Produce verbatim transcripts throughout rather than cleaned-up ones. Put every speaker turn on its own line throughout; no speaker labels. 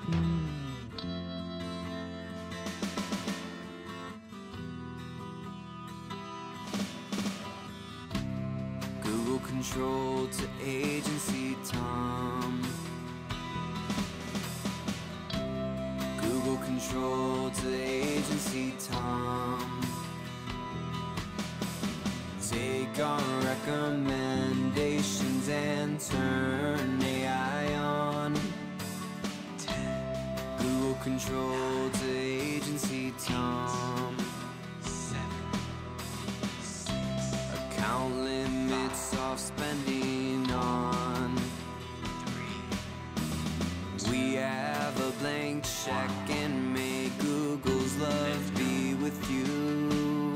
Google control to agency Tom. Google control to agency Tom. Take our recommendations and turn A I on. Google control to agency Tom. Account limits off spending on. We have a blank check and may Google's love be with you.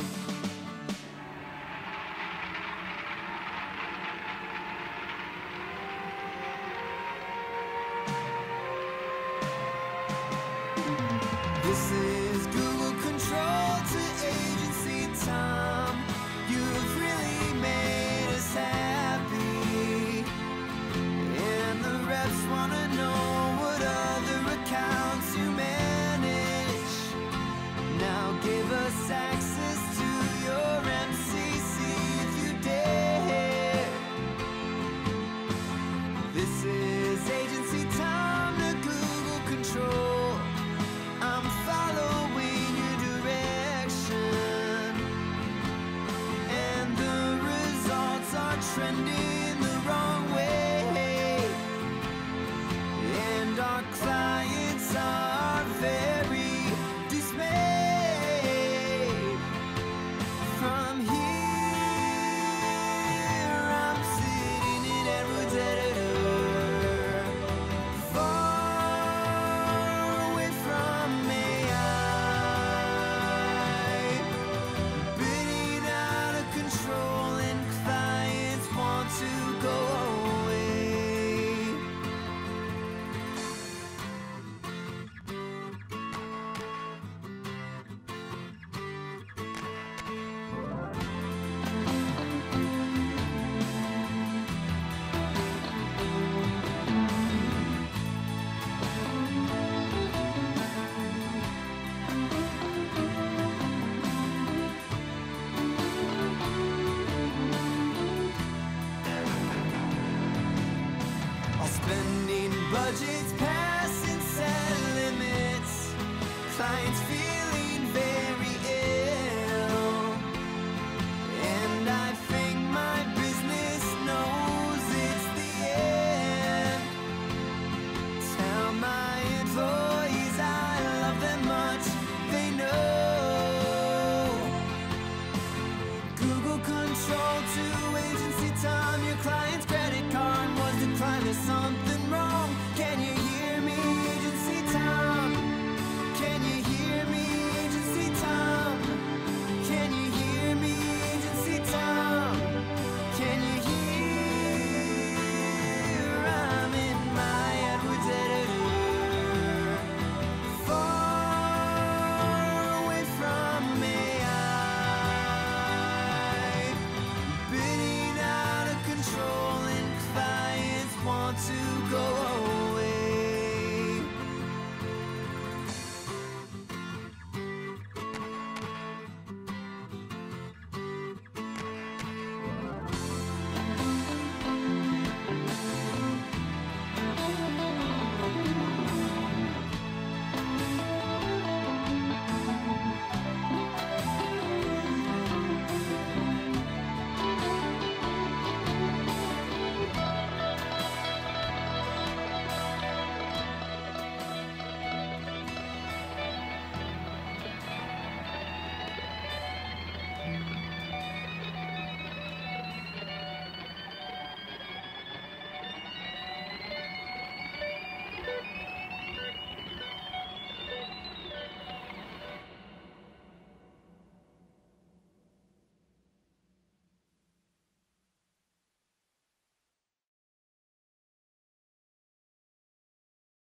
This is Google control to agency Tom. You've really made us happy, and the reps wanna know what other accounts you manage. Now give us access to your M C C if you dare. This is agency Tom to Google control. I'm following your direction, and the results are trending the wrong way, and our clients are very dismayed. From here I'm sitting in Adwords Editor, far away from A I, bidding out of control, and clients want to go away. All spending budgets passing set limits. Clients feel